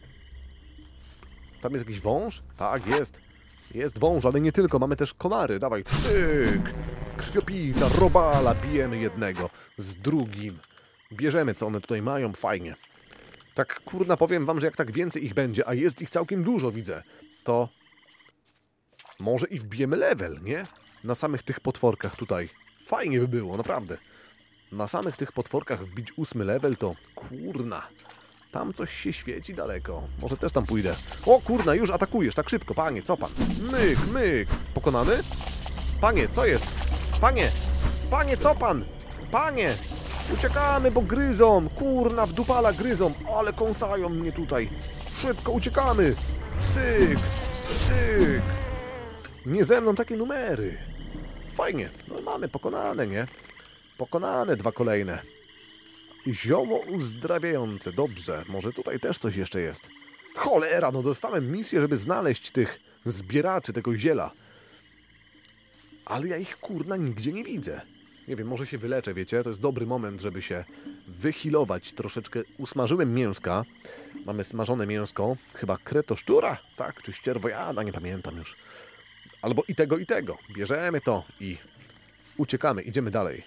Tam jest jakiś wąż? Tak, jest. Jest wąż, ale nie tylko. Mamy też komary. Dawaj, cyk. Krwiopijca, robala. Bijemy jednego z drugim. Bierzemy, co one tutaj mają. Fajnie. Tak, kurna, powiem wam, że jak tak więcej ich będzie, a jest ich całkiem dużo, widzę, to może i wbijemy level, nie? Na samych tych potworkach tutaj. Fajnie by było, naprawdę. Na samych tych potworkach wbić ósmy level to... Kurna. Tam coś się świeci daleko. Może też tam pójdę. O kurna, już atakujesz, tak szybko. Panie, co pan? Myk, myk. Pokonany? Panie, co jest? Panie! Panie, co pan? Panie! Uciekamy, bo gryzą. Kurna, w dupala gryzą. Ale kąsają mnie tutaj. Szybko, uciekamy. Cyk, cyk. Nie ze mną takie numery. Fajnie. No mamy pokonane, nie? Pokonane dwa kolejne. Zioło uzdrawiające. Dobrze. Może tutaj też coś jeszcze jest. Cholera, no dostałem misję, żeby znaleźć tych zbieraczy tego ziela. Ale ja ich, kurna, nigdzie nie widzę. Nie wiem, może się wyleczę, wiecie? To jest dobry moment, żeby się wyhealować. Troszeczkę usmażyłem mięska. Mamy smażone mięsko. Chyba kretoszczura? Tak, czy ścierwojada? Nie pamiętam już. Albo i tego, i tego. Bierzemy to i uciekamy. Idziemy dalej.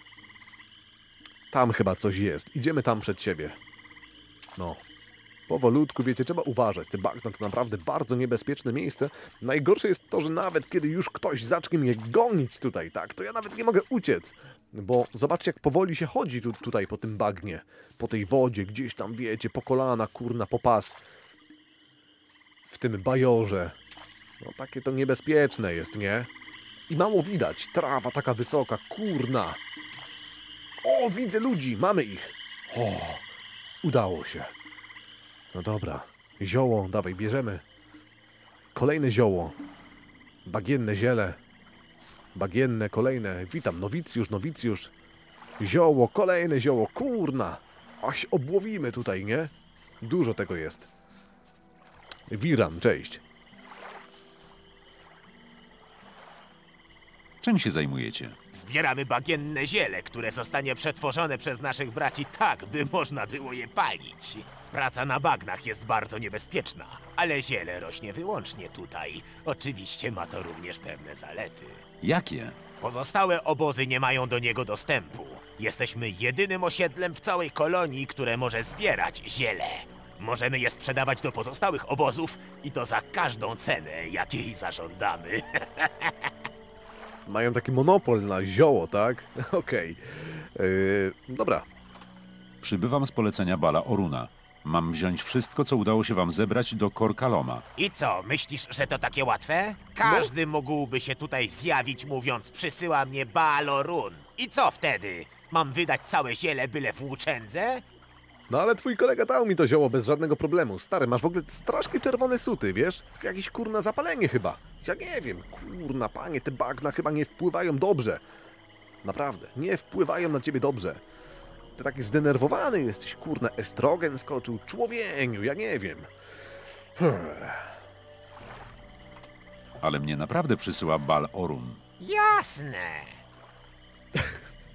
Tam chyba coś jest. Idziemy tam przed siebie. No. Powolutku, wiecie, trzeba uważać. Te bagna to naprawdę bardzo niebezpieczne miejsce. Najgorsze jest to, że nawet kiedy już ktoś zacznie mnie gonić tutaj, tak, to ja nawet nie mogę uciec. Bo zobaczcie, jak powoli się chodzi tu, tutaj po tym bagnie. Po tej wodzie, gdzieś tam, wiecie, po kolana, kurna, po pas. W tym bajorze. No takie to niebezpieczne jest, nie? I mało widać. Trawa taka wysoka, kurna. O, widzę ludzi, mamy ich. O, udało się. No dobra, zioło, dawaj, bierzemy. Kolejne zioło. Bagienne ziele. Bagienne, kolejne. Witam, nowicjusz, nowicjusz. Zioło, kolejne zioło, kurna. Aś obłowimy tutaj, nie? Dużo tego jest. Wiran, cześć. Czym się zajmujecie? Zbieramy bagienne ziele, które zostanie przetworzone przez naszych braci tak, by można było je palić. Praca na bagnach jest bardzo niebezpieczna, ale ziele rośnie wyłącznie tutaj. Oczywiście ma to również pewne zalety. Jakie? Pozostałe obozy nie mają do niego dostępu. Jesteśmy jedynym osiedlem w całej kolonii, które może zbierać ziele. Możemy je sprzedawać do pozostałych obozów i to za każdą cenę, jakiej zażądamy. Mają taki monopol na zioło, tak? Okej. Okay. Yy, dobra. Przybywam z polecenia Bala Oruna. Mam wziąć wszystko, co udało się wam zebrać do Kor-Kaloma. I co, myślisz, że to takie łatwe? Każdy no. mógłby się tutaj zjawić, mówiąc, przysyła mnie Baal Orun. I co wtedy? Mam wydać całe ziele byle włóczędze? No ale twój kolega dał mi to zioło bez żadnego problemu. Stary, masz w ogóle strasznie czerwone suty, wiesz? Jakieś kurna zapalenie chyba. Ja nie wiem, kurna panie, te bagna chyba nie wpływają dobrze. Naprawdę, nie wpływają na ciebie dobrze. Ty taki zdenerwowany jesteś, kurna, estrogen skoczył, człowieniu, ja nie wiem. Ale mnie naprawdę przysyła Baal Orun. Jasne.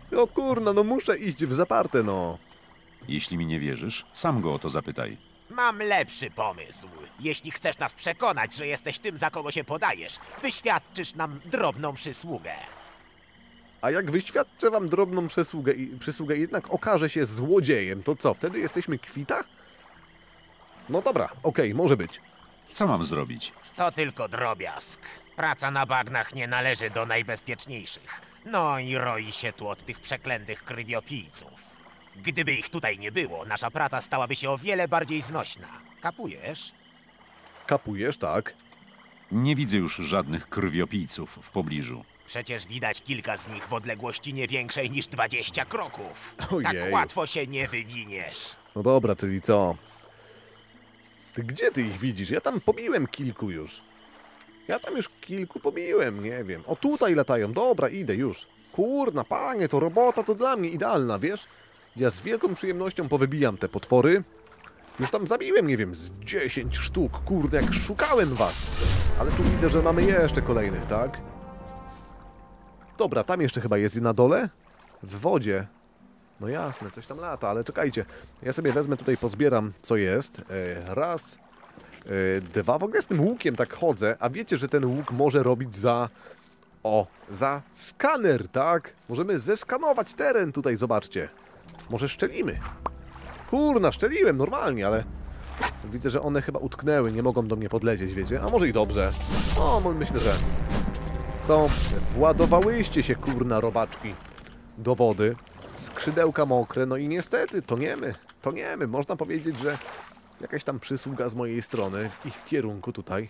O kurna, no muszę iść w zaparte, no. Jeśli mi nie wierzysz, sam go o to zapytaj. Mam lepszy pomysł. Jeśli chcesz nas przekonać, że jesteś tym, za kogo się podajesz, wyświadczysz nam drobną przysługę. A jak wyświadczę wam drobną przysługę i przysługę i jednak okaże się złodziejem, to co, wtedy jesteśmy kwita? No dobra, okej, okay, może być. Co mam zrobić? To tylko drobiazg. Praca na bagnach nie należy do najbezpieczniejszych. No i roi się tu od tych przeklętych krwiopijców. Gdyby ich tutaj nie było, nasza praca stałaby się o wiele bardziej znośna. Kapujesz? Kapujesz, tak. Nie widzę już żadnych krwiopijców w pobliżu. Przecież widać kilka z nich w odległości nie większej niż dwadzieścia kroków. Ojej. Tak łatwo się nie wywiniesz. No dobra, czyli co? Ty gdzie ty ich widzisz? Ja tam pobiłem kilku już. Ja tam już kilku pobiłem, nie wiem. O, tutaj latają. Dobra, idę już. Kurna, panie, to robota to dla mnie idealna, wiesz? Ja z wielką przyjemnością powybijam te potwory. Już tam zabiłem, nie wiem, z dziesięć sztuk. Kurde, jak szukałem was. Ale tu widzę, że mamy jeszcze kolejnych, tak? Dobra, tam jeszcze chyba jest na dole. W wodzie. No jasne, coś tam lata, ale czekajcie. Ja sobie wezmę tutaj, pozbieram, co jest. E, raz, e, dwa. W ogóle z tym łukiem tak chodzę, a wiecie, że ten łuk może robić za... O, za skaner, tak? Możemy zeskanować teren tutaj, zobaczcie. Może szczelimy. Kurna, szczeliłem normalnie, ale... Widzę, że one chyba utknęły, nie mogą do mnie podlecieć, wiecie? A może i dobrze. O, myślę, że... Co? Władowałyście się, kurna, robaczki do wody. Skrzydełka mokre, no i niestety toniemy, toniemy. Można powiedzieć, że jakaś tam przysługa z mojej strony w ich kierunku tutaj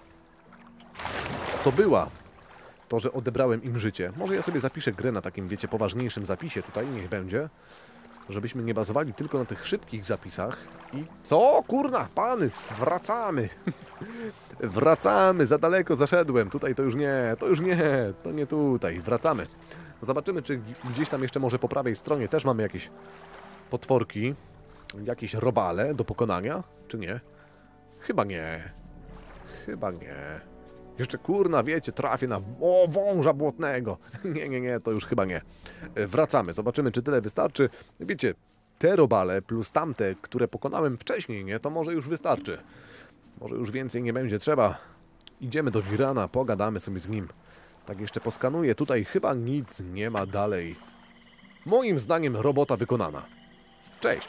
to była. To, że odebrałem im życie. Może ja sobie zapiszę grę na takim, wiecie, poważniejszym zapisie tutaj, niech będzie. Żebyśmy nie bazowali tylko na tych szybkich zapisach. I co? Kurna, pany, wracamy. Wracamy, za daleko zaszedłem. Tutaj to już nie, to już nie, to nie tutaj. Wracamy. Zobaczymy, czy gdzieś tam jeszcze może po prawej stronie też mamy jakieś potworki, jakieś robale do pokonania, czy nie? Chyba nie. Chyba nie. Jeszcze kurna, wiecie, trafię na o, wąża błotnego. Nie, nie, nie, to już chyba nie. Wracamy, zobaczymy, czy tyle wystarczy. Wiecie, te robale plus tamte, które pokonałem wcześniej, nie, to może już wystarczy. Może już więcej nie będzie trzeba. Idziemy do Wirana, pogadamy sobie z nim. Tak jeszcze poskanuję. Tutaj chyba nic nie ma dalej. Moim zdaniem robota wykonana. Cześć.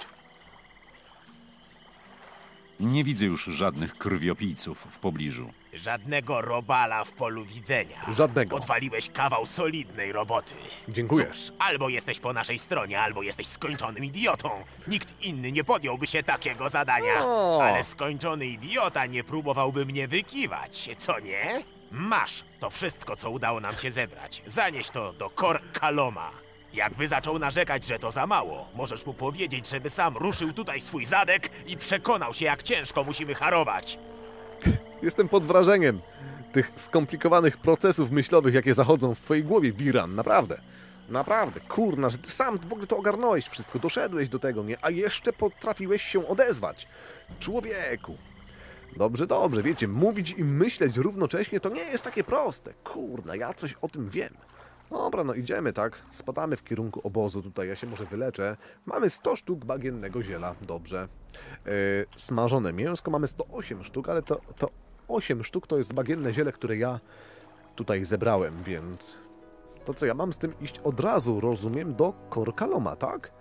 Nie widzę już żadnych krwiopijców w pobliżu. Żadnego robala w polu widzenia. Żadnego. Odwaliłeś kawał solidnej roboty. Dziękuję. Cóż, albo jesteś po naszej stronie, albo jesteś skończonym idiotą. Nikt inny nie podjąłby się takiego zadania. O. Ale skończony idiota nie próbowałby mnie wykiwać, co nie? Masz to wszystko, co udało nam się zebrać. Zanieś to do Kor Kaloma. Jakby zaczął narzekać, że to za mało, możesz mu powiedzieć, żeby sam ruszył tutaj swój zadek i przekonał się, jak ciężko musimy harować. Jestem pod wrażeniem tych skomplikowanych procesów myślowych, jakie zachodzą w twojej głowie, Wiran. Naprawdę. Naprawdę. Kurna, że ty sam w ogóle to ogarnąłeś wszystko, doszedłeś do tego, nie? A jeszcze potrafiłeś się odezwać. Człowieku. Dobrze, dobrze. Wiecie, mówić i myśleć równocześnie to nie jest takie proste. Kurna, ja coś o tym wiem. Dobra, no idziemy, tak? Spadamy w kierunku obozu tutaj, ja się może wyleczę. Mamy sto sztuk bagiennego ziela, dobrze. Yy, smażone mięsko mamy sto osiem sztuk, ale to, to osiem sztuk to jest bagienne ziele, które ja tutaj zebrałem, więc... To co, ja mam z tym iść od razu, rozumiem, do Kor Kaloma, tak?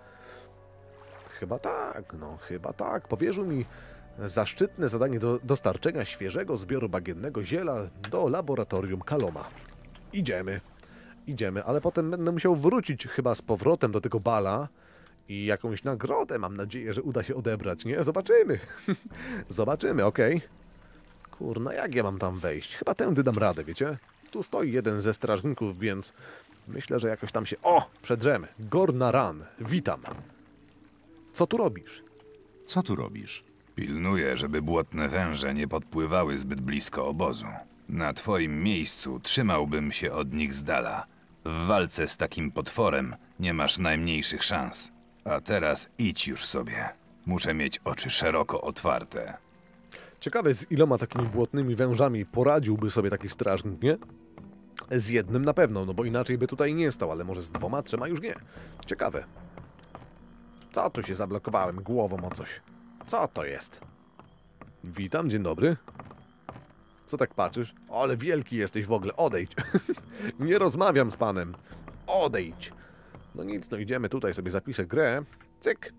Chyba tak, no chyba tak. Powierzył mi zaszczytne zadanie do dostarczenia świeżego zbioru bagiennego ziela do laboratorium Kaloma. Idziemy. Idziemy, ale potem będę musiał wrócić chyba z powrotem do tego bala i jakąś nagrodę, mam nadzieję, że uda się odebrać, nie? Zobaczymy. Zobaczymy, okej. Okay. Kurna, jak ja mam tam wejść? Chyba tędy dam radę, wiecie? Tu stoi jeden ze strażników, więc myślę, że jakoś tam się... O! Przedrzemy. Gornaran, witam. Co tu robisz? Co tu robisz? Pilnuję, żeby błotne węże nie podpływały zbyt blisko obozu. Na twoim miejscu trzymałbym się od nich z dala. W walce z takim potworem nie masz najmniejszych szans. A teraz idź już sobie. Muszę mieć oczy szeroko otwarte. Ciekawe, z iloma takimi błotnymi wężami poradziłby sobie taki strażnik, nie? Z jednym na pewno, no bo inaczej by tutaj nie stał, ale może z dwoma, trzema już nie. Ciekawe. Co tu się zablokowałem głową o coś? Co to jest? Witam, dzień dobry. Co tak patrzysz? O, ale wielki jesteś w ogóle, odejdź. Nie rozmawiam z panem. Odejdź. No nic, no idziemy tutaj, sobie zapiszę grę. Cyk.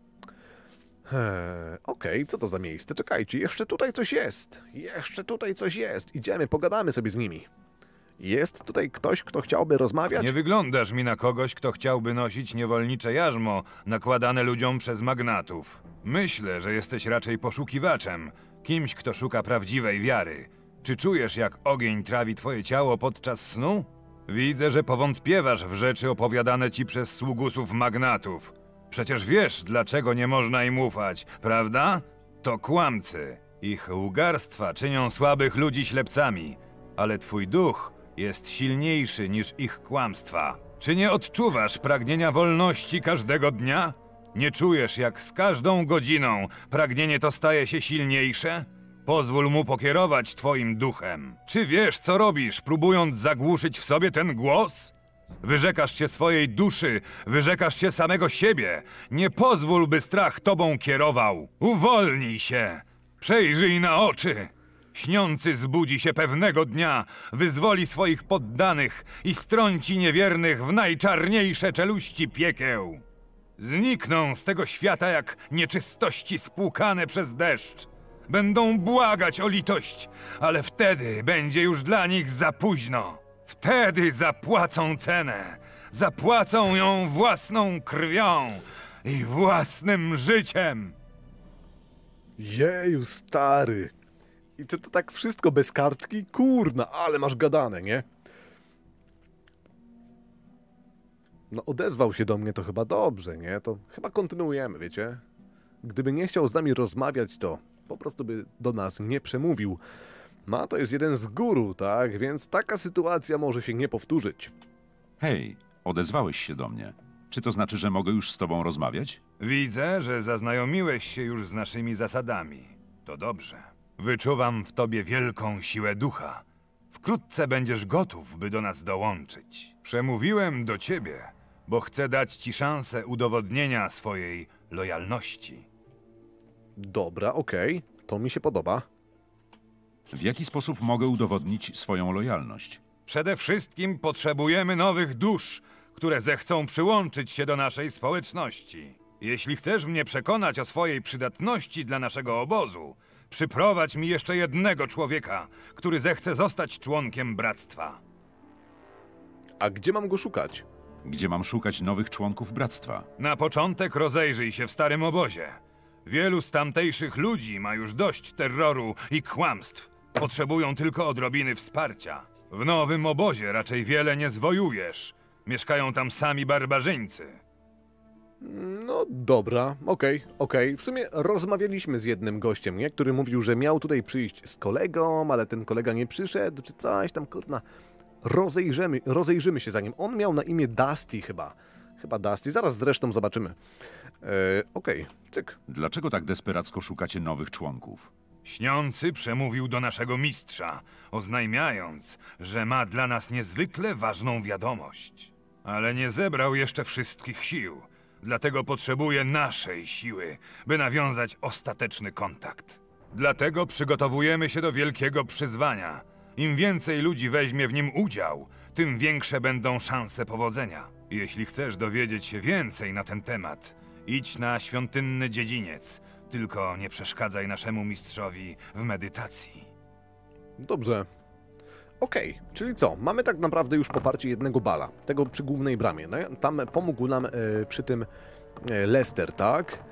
Eee, Okej, okay, co to za miejsce? Czekajcie, jeszcze tutaj coś jest. Jeszcze tutaj coś jest. Idziemy, pogadamy sobie z nimi. Jest tutaj ktoś, kto chciałby rozmawiać? Nie wyglądasz mi na kogoś, kto chciałby nosić niewolnicze jarzmo nakładane ludziom przez magnatów. Myślę, że jesteś raczej poszukiwaczem, kimś, kto szuka prawdziwej wiary. Czy czujesz, jak ogień trawi twoje ciało podczas snu? Widzę, że powątpiewasz w rzeczy opowiadane ci przez sługusów magnatów. Przecież wiesz, dlaczego nie można im ufać, prawda? To kłamcy. Ich łgarstwa czynią słabych ludzi ślepcami, ale twój duch jest silniejszy niż ich kłamstwa. Czy nie odczuwasz pragnienia wolności każdego dnia? Nie czujesz, jak z każdą godziną pragnienie to staje się silniejsze? Pozwól mu pokierować twoim duchem. Czy wiesz, co robisz, próbując zagłuszyć w sobie ten głos? Wyrzekasz się swojej duszy, wyrzekasz się samego siebie. Nie pozwól, by strach tobą kierował. Uwolnij się. Przejrzyj na oczy. Śniący zbudzi się pewnego dnia, wyzwoli swoich poddanych i strąci niewiernych w najczarniejsze czeluści piekieł. Znikną z tego świata jak nieczystości spłukane przez deszcz. Będą błagać o litość, ale wtedy będzie już dla nich za późno. Wtedy zapłacą cenę. Zapłacą ją własną krwią i własnym życiem. Jeju, stary. I to, to tak wszystko bez kartki? Kurna, ale masz gadane, nie? No odezwał się do mnie, to chyba dobrze, nie? To chyba kontynuujemy, wiecie? Gdyby nie chciał z nami rozmawiać, to po prostu by do nas nie przemówił. No to jest jeden z guru, tak? Więc taka sytuacja może się nie powtórzyć. Hej, odezwałeś się do mnie. Czy to znaczy, że mogę już z tobą rozmawiać? Widzę, że zaznajomiłeś się już z naszymi zasadami. To dobrze. Wyczuwam w tobie wielką siłę ducha. Wkrótce będziesz gotów, by do nas dołączyć. Przemówiłem do ciebie, bo chcę dać ci szansę udowodnienia swojej lojalności. Dobra, okej. Okay. To mi się podoba. W jaki sposób mogę udowodnić swoją lojalność? Przede wszystkim potrzebujemy nowych dusz, które zechcą przyłączyć się do naszej społeczności. Jeśli chcesz mnie przekonać o swojej przydatności dla naszego obozu, przyprowadź mi jeszcze jednego człowieka, który zechce zostać członkiem bractwa. A gdzie mam go szukać? Gdzie mam szukać nowych członków bractwa? Na początek rozejrzyj się w starym obozie. Wielu z tamtejszych ludzi ma już dość terroru i kłamstw. Potrzebują tylko odrobiny wsparcia. W nowym obozie raczej wiele nie zwojujesz. Mieszkają tam sami barbarzyńcy. No dobra, okej, okay, okej. Okay. W sumie rozmawialiśmy z jednym gościem, nie? Który mówił, że miał tutaj przyjść z kolegą, ale ten kolega nie przyszedł, czy coś tam, kurna. Rozejrzymy, rozejrzymy się za nim. On miał na imię Dusty chyba. Chyba Dusty, zaraz zresztą zobaczymy. Eee, okej, okay. Cyk. Dlaczego tak desperacko szukacie nowych członków? Śniący przemówił do naszego mistrza, oznajmiając, że ma dla nas niezwykle ważną wiadomość. Ale nie zebrał jeszcze wszystkich sił. Dlatego potrzebuje naszej siły, by nawiązać ostateczny kontakt. Dlatego przygotowujemy się do wielkiego przyzwania. Im więcej ludzi weźmie w nim udział, tym większe będą szanse powodzenia. Jeśli chcesz dowiedzieć się więcej na ten temat, idź na świątynny dziedziniec. Tylko nie przeszkadzaj naszemu mistrzowi w medytacji. Dobrze. Okej, okay, czyli co? Mamy tak naprawdę już poparcie jednego bala, tego przy głównej bramie. No, tam pomógł nam e, przy tym e, Lester, tak?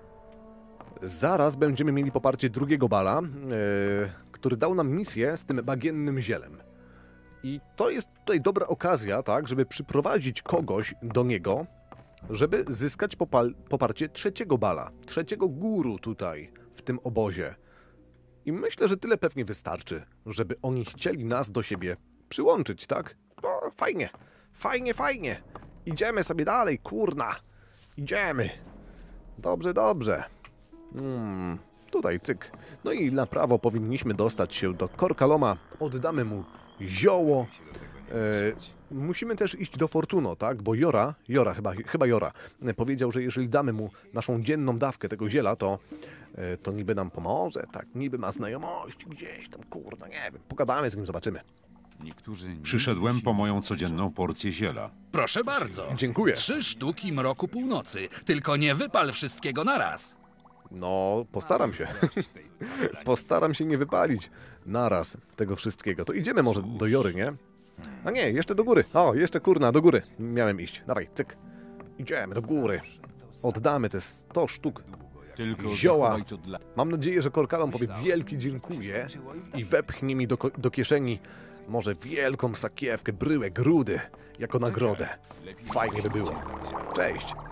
Zaraz będziemy mieli poparcie drugiego bala, e, który dał nam misję z tym bagiennym zielem. I to jest tutaj dobra okazja, tak, żeby przyprowadzić kogoś do niego, żeby zyskać poparcie trzeciego bala, trzeciego guru tutaj, w tym obozie. I myślę, że tyle pewnie wystarczy, żeby oni chcieli nas do siebie przyłączyć, tak? O, fajnie, fajnie, fajnie. Idziemy sobie dalej, kurna. Idziemy. Dobrze, dobrze. Hmm, tutaj cyk. No i na prawo powinniśmy dostać się do Korkaloma. Oddamy mu zioło. musimy też iść do Fortuno, tak? Bo Jora, Jora chyba, chyba Jora, e, powiedział, że jeżeli damy mu naszą dzienną dawkę tego ziela, to, e, to niby nam pomoże, tak? Niby ma znajomości gdzieś tam, kurna, nie wiem. Pogadamy z nim, zobaczymy. Przyszedłem po moją codzienną porcję ziela. Proszę bardzo. Dziękuję. Trzy sztuki mroku północy. Tylko nie wypal wszystkiego naraz. No, postaram się. Postaram się nie wypalić naraz tego wszystkiego. To idziemy może do Jory, nie? A nie, jeszcze do góry. O, jeszcze kurna, do góry miałem iść. Dawaj, cyk. Idziemy do góry. Oddamy te sto sztuk zioła. Mam nadzieję, że Korkalom powie wielki dziękuję i wepchnie mi do, do kieszeni może wielką sakiewkę, bryłę, grudy jako nagrodę. Fajnie by było. Cześć.